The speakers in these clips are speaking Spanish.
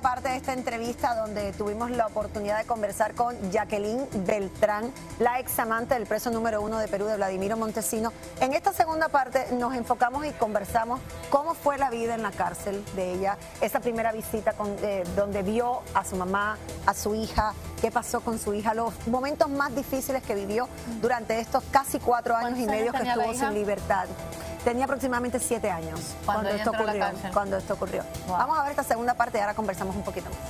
parte de esta entrevista donde tuvimos la oportunidad de conversar con Jacqueline Beltrán, la ex amante del preso número 1 de Perú, de Vladimiro Montesino. En esta segunda parte nos enfocamos y conversamos cómo fue la vida en la cárcel de ella, esa primera visita donde vio a su mamá, a su hija, qué pasó con su hija, los momentos más difíciles que vivió durante estos casi 4 años y medio que estuvo sin libertad. Tenía aproximadamente 7 años cuando esto ocurrió. Wow. Vamos a ver esta segunda parte y ahora conversamos un poquito más.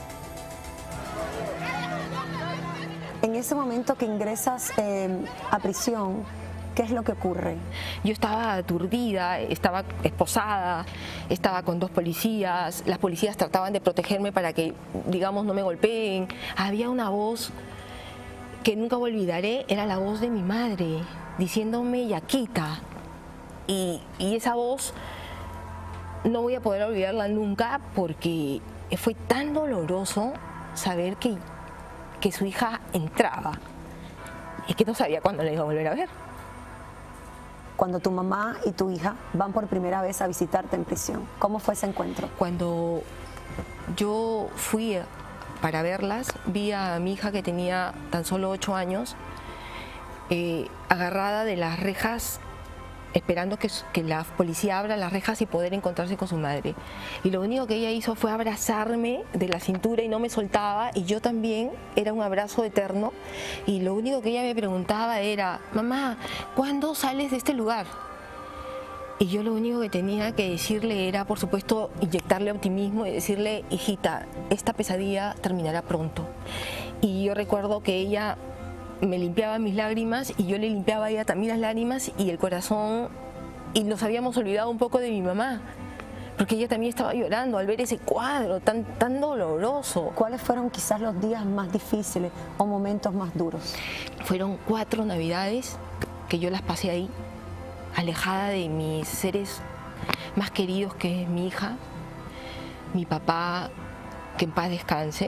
En ese momento que ingresas a prisión, ¿qué es lo que ocurre? Yo estaba aturdida, estaba esposada, estaba con 2 policías. Las policías trataban de protegerme para que, digamos, no me golpeen. Había una voz que nunca olvidaré, era la voz de mi madre, diciéndome Yaquita. Y esa voz no voy a poder olvidarla nunca porque fue tan doloroso saber que su hija entraba y que no sabía cuándo la iba a volver a ver. Cuando tu mamá y tu hija van por primera vez a visitarte en prisión, ¿cómo fue ese encuentro? Cuando yo fui para verlas, vi a mi hija que tenía tan solo 8 años, agarrada de las rejas, esperando que la policía abra las rejas y poder encontrarse con su madre. Y lo único que ella hizo fue abrazarme de la cintura y no me soltaba, y yo también, era un abrazo eterno. Y lo único que ella me preguntaba era: mamá, ¿cuándo sales de este lugar? Y yo lo único que tenía que decirle era, por supuesto, inyectarle optimismo y decirle: hijita, esta pesadilla terminará pronto. Y yo recuerdo que ella me limpiaba mis lágrimas y yo le limpiaba a ella también las lágrimas y el corazón, y nos habíamos olvidado un poco de mi mamá, porque ella también estaba llorando al ver ese cuadro tan doloroso. ¿Cuáles fueron quizás los días más difíciles o momentos más duros? Fueron 4 navidades que yo las pasé ahí, alejada de mis seres más queridos, que es mi hija, mi papá, que en paz descanse,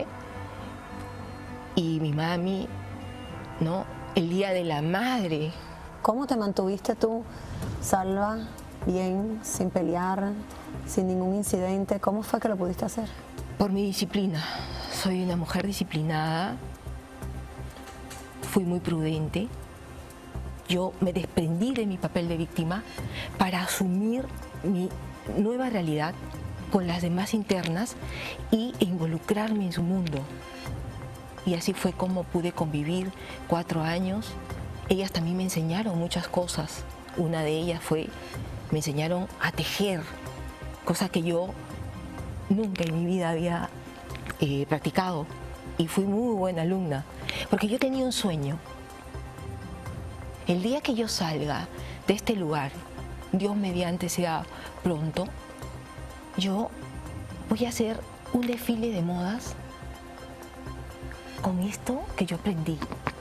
y mi mami, ¿no? El día de la madre. ¿Cómo te mantuviste tú, Salva, bien, sin pelear, sin ningún incidente? ¿Cómo fue que lo pudiste hacer? Por mi disciplina. Soy una mujer disciplinada, fui muy prudente. Yo me desprendí de mi papel de víctima para asumir mi nueva realidad con las demás internas e involucrarme en su mundo. Y así fue como pude convivir 4 años. Ellas también me enseñaron muchas cosas. Una de ellas fue, me enseñaron a tejer, cosa que yo nunca en mi vida había practicado. Y fui muy buena alumna, porque yo tenía un sueño. El día que yo salga de este lugar, Dios mediante sea pronto, yo voy a hacer un desfile de modas con esto que yo aprendí.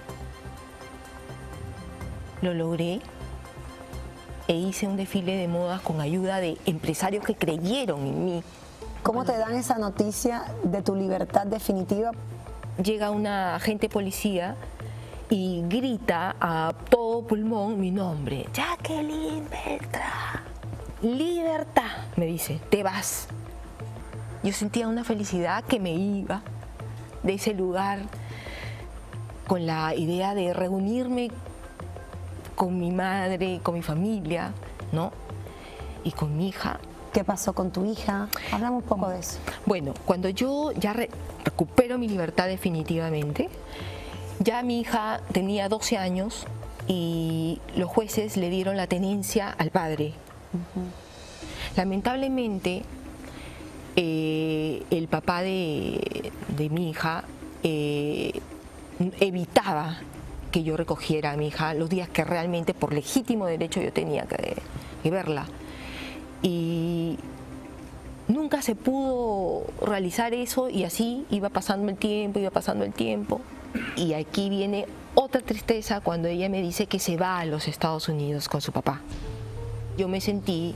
Lo logré e hice un desfile de modas con ayuda de empresarios que creyeron en mí. ¿Cómo te dan esa noticia de tu libertad definitiva? Llega una agente policía y grita a todo pulmón mi nombre: Jacqueline Beltrán. Libertad, me dice, te vas. Yo sentía una felicidad que me iba de ese lugar con la idea de reunirme con mi madre, con mi familia, ¿no? Y con mi hija. ¿Qué pasó con tu hija? Hablamos un poco de eso. Bueno, cuando yo ya recupero mi libertad definitivamente, ya mi hija tenía 12 años y los jueces le dieron la tenencia al padre. Lamentablemente, el papá de mi hija evitaba que yo recogiera a mi hija los días que realmente por legítimo derecho yo tenía que verla. Y nunca se pudo realizar eso, y así iba pasando el tiempo. Y aquí viene otra tristeza cuando ella me dice que se va a los Estados Unidos con su papá. Yo me sentí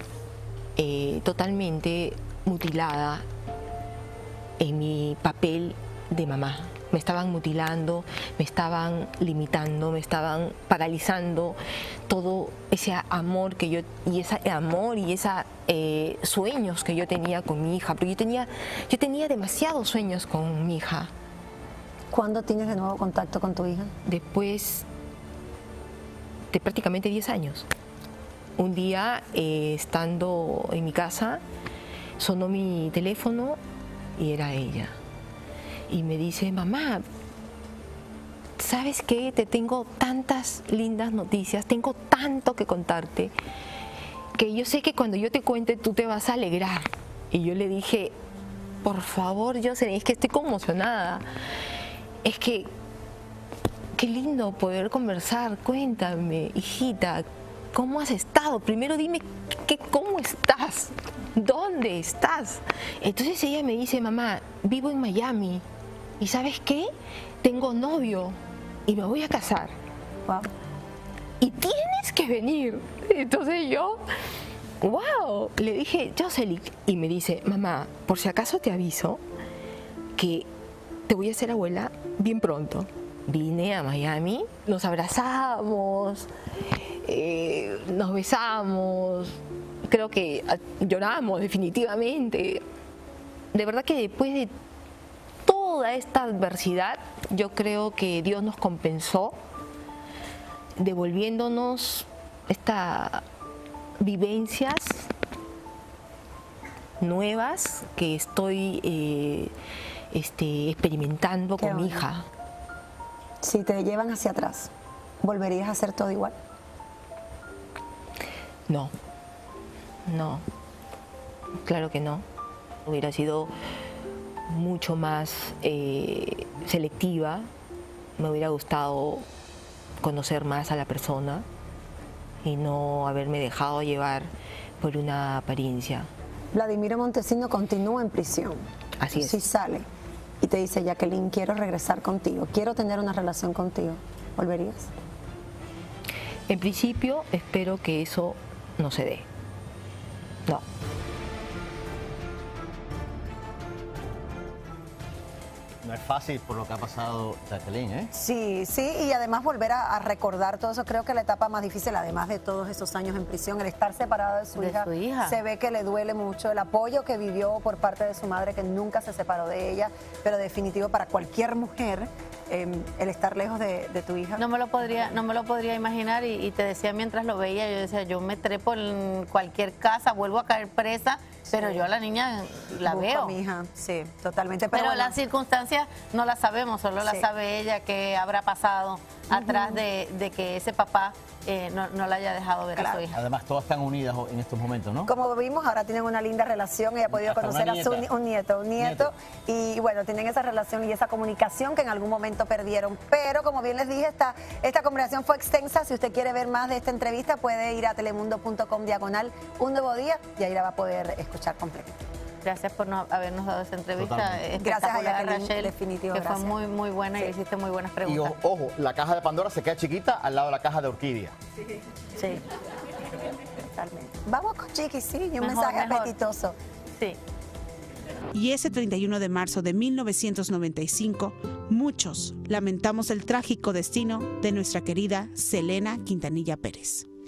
totalmente mutilada en mi papel de mamá. Me estaban mutilando, me estaban limitando, me estaban paralizando todo ese amor que yo, y ese amor y esa sueños que yo tenía con mi hija, porque yo tenía demasiados sueños con mi hija. ¿Cuándo tienes de nuevo contacto con tu hija? Después de prácticamente 10 años. Un día, estando en mi casa, sonó mi teléfono y era ella. Y me dice, mamá, ¿sabes qué? Te tengo tantas lindas noticias, tengo tanto que contarte, que yo sé que cuando yo te cuente tú te vas a alegrar. Y yo le dije, por favor, Jocelyn, es que estoy conmocionada. Es que, qué lindo poder conversar. Cuéntame, hijita, ¿cómo has estado? Primero dime, ¿cómo estás? ¿Dónde estás? Entonces ella me dice, mamá, vivo en Miami. ¿Y sabes qué? Tengo novio y me voy a casar. Wow. Y tienes que venir. Entonces yo, wow, le dije, Jocelyn. Y me dice, mamá, por si acaso te aviso que te voy a hacer abuela bien pronto. Vine a Miami, nos abrazamos, nos besamos, creo que lloramos definitivamente. De verdad que después de toda esta adversidad, yo creo que Dios nos compensó devolviéndonos estas vivencias nuevas que estoy experimentando con mi hija. Si te llevan hacia atrás, ¿volverías a hacer todo igual? No, claro que no. Hubiera sido mucho más selectiva, me hubiera gustado conocer más a la persona y no haberme dejado llevar por una apariencia. Vladimiro Montesino continúa en prisión. Así es. Si sale y te dice, Jacqueline, quiero regresar contigo, quiero tener una relación contigo, ¿volverías? En principio, espero que eso no se dé. No. No es fácil por lo que ha pasado Jacqueline, ¿eh? Sí, y además volver a recordar todo eso, creo que la etapa más difícil, además de todos esos años en prisión, el estar separada de su hija, se ve que le duele mucho, el apoyo que vivió por parte de su madre, que nunca se separó de ella, pero definitivo para cualquier mujer, el estar lejos de tu hija. No me lo podría imaginar y te decía mientras lo veía, yo decía, yo me trepo en cualquier casa, vuelvo a caer presa, pero yo a la niña la veo. A mi hija, sí, totalmente. Pero bueno, las circunstancias no las sabemos, solo las sabe ella, que habrá pasado atrás de que ese papá no la haya dejado ver a su hija. Además, todas están unidas en estos momentos, ¿no? Como vimos, ahora tienen una linda relación, ella ha podido Hasta conocer a un nieto, y bueno, tienen esa relación y esa comunicación que en algún momento perdieron. Pero como bien les dije, esta conversación fue extensa. Si usted quiere ver más de esta entrevista, puede ir a telemundo.com/Un Nuevo Día y ahí la va a poder escuchar completa. Gracias por habernos dado esa entrevista. Gracias a Jacqueline, Rachel, definitivo, que gracias. fue muy buena y hiciste muy buenas preguntas. Y ojo, la caja de Pandora se queda chiquita al lado de la caja de Orquídea. Sí. Totalmente. Vamos con Chiqui, sí, y un Mejor, mensaje mejor. apetitoso. Sí. Y ese 31 de marzo de 1995, muchos lamentamos el trágico destino de nuestra querida Selena Quintanilla Pérez.